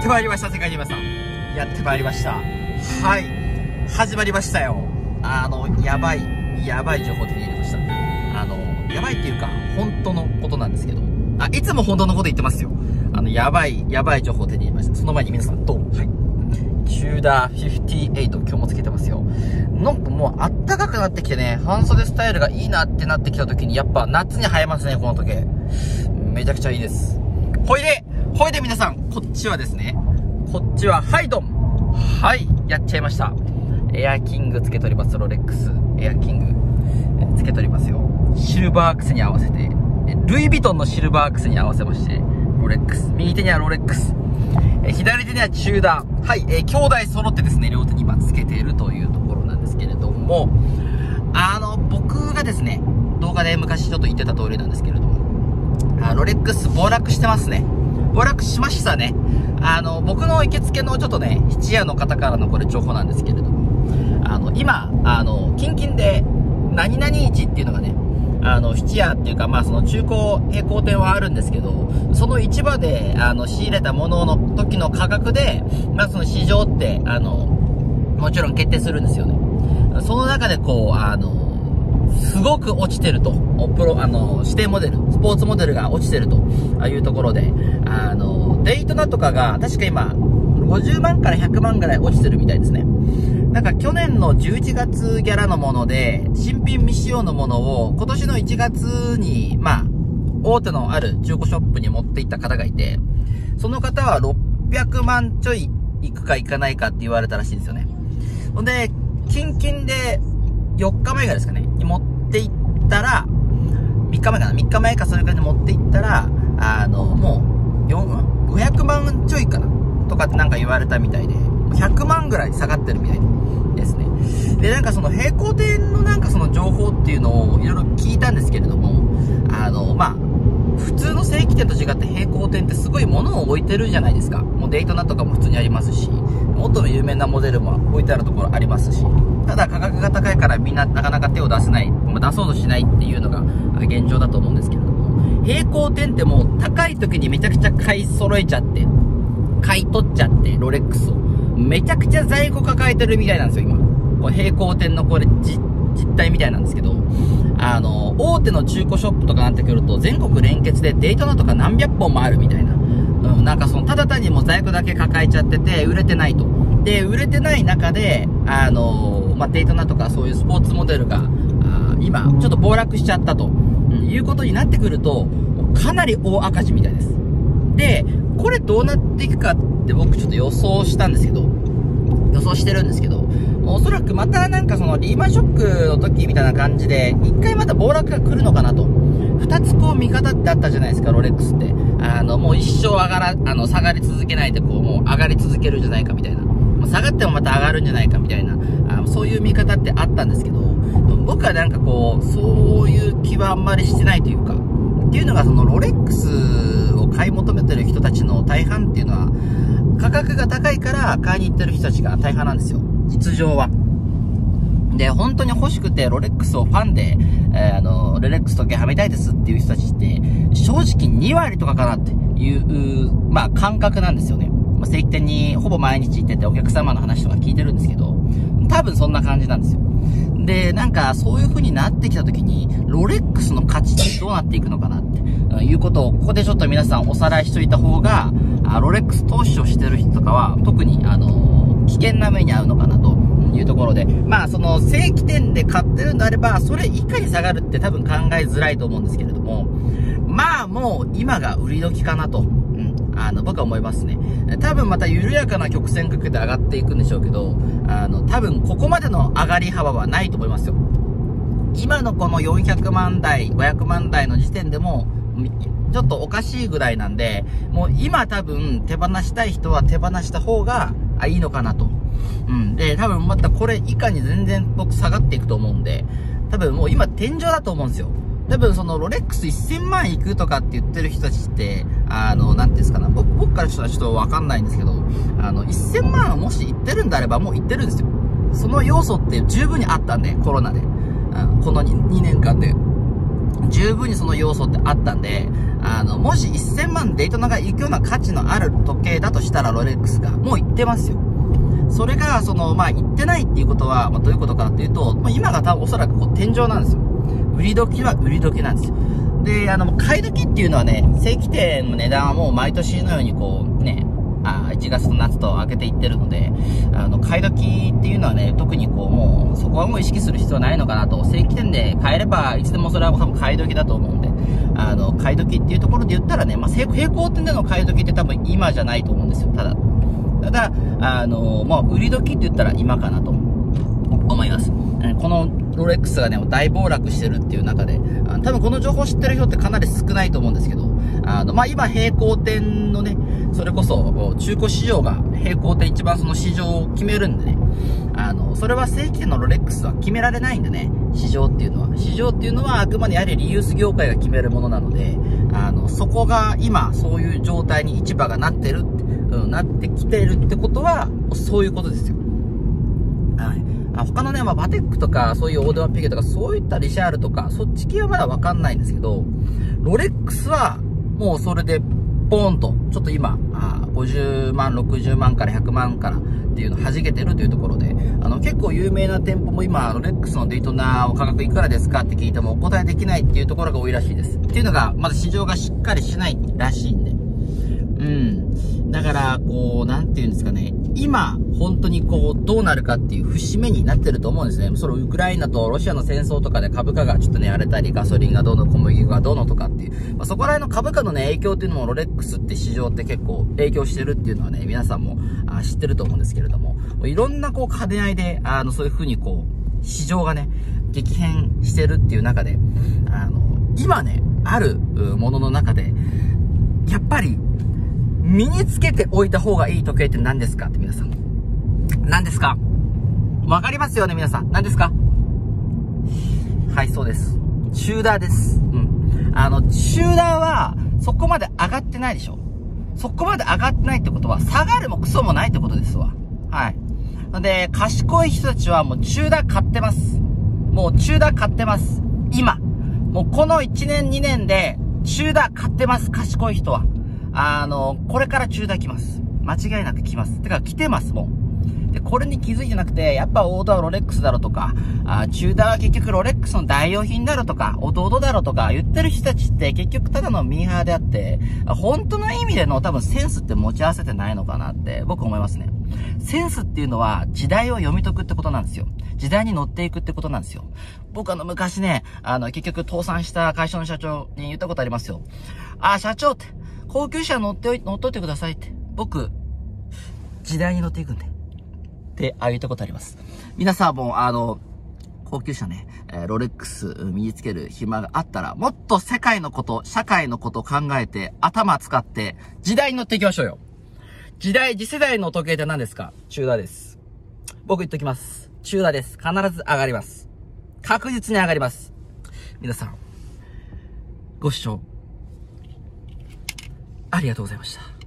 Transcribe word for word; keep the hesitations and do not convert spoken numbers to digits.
まいりました、世界に皆さん。やってまいりました。はい。始まりましたよ。あの、やばい、やばい情報手に入れました。あの、やばいっていうか、本当のことなんですけど。あ、いつも本当のこと言ってますよ。あの、やばい、やばい情報手に入れました。その前に皆さん、どうも。はい。チューダーフィフティエイト、今日もつけてますよ。なんかもう、あったかくなってきてね、半袖スタイルがいいなってなってきた時に、やっぱ夏に映えますね、この時計。めちゃくちゃいいです。ほいで、ほいで皆さん、こっちはですね、こっちはハイドン。はい、やっちゃいました。エアキングつけとります、ロレックス。エアキング、つけとりますよ。シルバーアクセに合わせて、ルイ・ヴィトンのシルバーアクセに合わせまして、ロレックス。右手にはロレックス。え左手にはチューダー。はい、えー、兄弟揃ってですね、両手に今つけているというところなんですけれども、あの、僕がですね、動画で昔ちょっと言ってた通りなんですけれども、あロレックス暴落してますね。暴落しましたね。あの、僕の行きつけのちょっとね、質屋の方からのこれ情報なんですけれども、あの、今、あの、近々で、何々市っていうのがね、あの、質屋っていうか、まあその中古並行店はあるんですけど、その市場で、あの、仕入れたものの時の価格で、まあその市場って、あの、もちろん決定するんですよね。その中でこう、あの、すごく落ちてると。プロ、あの、指定モデル、スポーツモデルが落ちてるというところで、あの、デイトナとかが、確か今、ごじゅうまんからひゃくまんぐらい落ちてるみたいですね。なんか去年のじゅういちがつギャラのもので、新品未使用のものを、今年のいちがつに、まあ、大手のある中古ショップに持って行った方がいて、その方はろっぴゃくまんちょい行くか行かないかって言われたらしいんですよね。ほんで、近々で、よっかまえぐらいですかね、に持っていったら、みっかまえかな ?みっ 日前かそれくらいに持っていったら、あの、もう、ごひゃくまんちょいかなとかってなんか言われたみたいで、ひゃくまんぐらい下がってるみたいですね。で、なんかその並行店のなんかその情報っていうのをいろいろ聞いたんですけれども、あの、まあ、普通の正規店と違って並行店ってすごい物を置いてるじゃないですか。もうデイトナとかも普通にありますし、もっと有名なモデルも置いてあるところありますし、ただ価格が高いからみんななかなか手を出せない、出そうとしないっていうのが現状だと思うんですけれども、並行店ってもう高い時にめちゃくちゃ買い揃えちゃって、買い取っちゃって、ロレックスを。めちゃくちゃ在庫抱えてるみたいなんですよ、今。これ並行店のこれ、じ、実態みたいなんですけど、あの、大手の中古ショップとかなってくると、全国連結でデイトナとか何百本もあるみたいな。うん、なんかその、ただ単にもう在庫だけ抱えちゃってて、売れてないと。で、売れてない中で、あの、まあ、デイトナとかそういうスポーツモデルが、あ今、ちょっと暴落しちゃったと、うん、いうことになってくると、かなり大赤字みたいです。で、これどうなっていくかって僕ちょっと予想したんですけど、予想してるんですけど、おそらくまたなんかそのリーマンショックの時みたいな感じで、一回また暴落が来るのかなと。二つこう見方ってあったじゃないですか、ロレックスって。あの、もう一生上がら、あの、下がり続けないでこう、もう上がり続けるんじゃないかみたいな。下がってもまた上がるんじゃないかみたいな、あそういう見方ってあったんですけど、僕はなんかこう、そういう気はあんまりしてないというか、っていうのがそのロレックスを買い求めてる人たちの大半っていうのは、価格が高いから買いに行ってる人たちが大半なんですよ。実情は。で、本当に欲しくてロレックスをファンで、えー、あの、ロレックス時計はめたいですっていう人たちって、正直にわりとかかなっていう、まあ感覚なんですよね。まあ、正規店にほぼ毎日行っててお客様の話とか聞いてるんですけど、多分そんな感じなんですよ。で、なんかそういう風になってきた時に、ロレックスの価値ってどうなっていくのかなっていうことを、ここでちょっと皆さんおさらいしといた方が、ロレックス投資をしてる人とかは、特に、あの、危険な目に遭うのかなというところで、まあ、その正規店で買ってるんであれば、それ以下に下がるって多分考えづらいと思うんですけれども、まあ、もう今が売り時かなと。あの、僕は思いますね。多分また緩やかな曲線角で上がっていくんでしょうけど、あの、多分ここまでの上がり幅はないと思いますよ。今のこのよんひゃくまんだい、ごひゃくまんだいの時点でも、ちょっとおかしいぐらいなんで、もう今多分手放したい人は手放した方がいいのかなと。うん。で、多分またこれ以下に全然僕下がっていくと思うんで、多分もう今天井だと思うんですよ。多分そのロレックスせんまんいくとかって言ってる人たちって、あの、なんていうんですかな、僕、僕からしたらちょっとわかんないんですけど、あの、せんまんもしいってるんであればもういってるんですよ。その要素って十分にあったんで、コロナで。うん、この 2, にねんかんで。十分にその要素ってあったんで、 あの、もしせんまんデイトナが行くような価値のある時計だとしたらロレックスが、もう行ってますよ。それが、その、まあ、行ってないっていうことは、まあ、どういうことかっていうと、まあ、今が多分おそらくこう天井なんですよ。売り時は売り時なんですよ。で、あの、買い時っていうのはね、正規店の値段はもう毎年のようにこう、ね、あいちがつと夏と上げていってるので、あの、買い時っていうのはね、特にこう、もう、そこはもう意識する必要はないのかなと。正規店で買えれば、いつでもそれは多分買い時だと思うんで、あの、買い時っていうところで言ったらね、まあ、平行店での買い時って多分今じゃないと思うんですよ。ただ、ただ、あの、まあ、売り時って言ったら今かなと思います。このロレックスがね、大暴落してるっていう中で、あの多分この情報知ってる人ってかなり少ないと思うんですけど、あの、まあ、今平行店のね、それこそ中古市場が平行店一番その市場を決めるんでね、あの、それは正規店のロレックスは決められないんでね、市場っていうのは。市場っていうのはあくまでやはりリユース業界が決めるものなので、あの、そこが今そういう状態に市場がなってるって、うん、なってきてるってことは、そういうことですよ。はい。あ他のね、まあ、バテックとか、そういうオーデマピゲとか、そういったリシャールとか、そっち系はまだわかんないんですけど、ロレックスは、もうそれで、ポーンと、ちょっと今、あごじゅうまん、ろくじゅうまんからひゃくまんからっていうのを弾けてるというところで、あの、結構有名な店舗も今、ロレックスのデイトナーを価格いくらですかって聞いてもお答えできないっていうところが多いらしいです。っていうのが、まだ市場がしっかりしないらしいんで。うん。だから、こう、なんていうんですかね。今、本当にこう、どうなるかっていう節目になってると思うんですね。そのウクライナとロシアの戦争とかで株価がちょっとね、荒れたり、ガソリンがどうの、小麦がどうのとかっていう。まあ、そこら辺の株価のね、影響っていうのも、ロレックスって市場って結構影響してるっていうのはね、皆さんもあ知ってると思うんですけれども、いろんなこう、兼ね合いで、あの、そういう風にこう、市場がね、激変してるっていう中で、あの、今ね、あるものの中で、やっぱり、身につけておいた方がいい時計って何ですかって皆さん。何ですか？わかりますよね皆さん。何ですか？はい、そうです。チューダーです。うん。あの、チューダーはそこまで上がってないでしょ。そこまで上がってないってことは下がるもクソもないってことですわ。はい。で、賢い人たちはもうチューダー買ってます。もうチューダー買ってます。今。もうこのいちねんにねんでチューダー買ってます。賢い人は。あの、これからチューダー来ます。間違いなく来ます。てか来てます、もう。で、これに気づいてなくて、やっぱオーダーはロレックスだろとか、あチューダーは結局ロレックスの代用品だろとか、弟だろとか言ってる人たちって結局ただのミーハーであって、本当の意味での多分センスって持ち合わせてないのかなって僕思いますね。センスっていうのは時代を読み解くってことなんですよ。時代に乗っていくってことなんですよ。僕あの昔ね、あの結局倒産した会社の社長に言ったことありますよ。あ、社長って、高級車乗っておい、乗っといてくださいって。僕、時代に乗っていくんで。って、ああ言ったことあります。皆さんも、あの、高級車ね、えー、ロレックス身につける暇があったら、もっと世界のこと、社会のこと考えて、頭使って、時代に乗っていきましょうよ。時代、次世代の時計って何ですか？チューダーです。僕言っときます。チューダーです。必ず上がります。確実に上がります。皆さん、ご視聴ありがとうございました。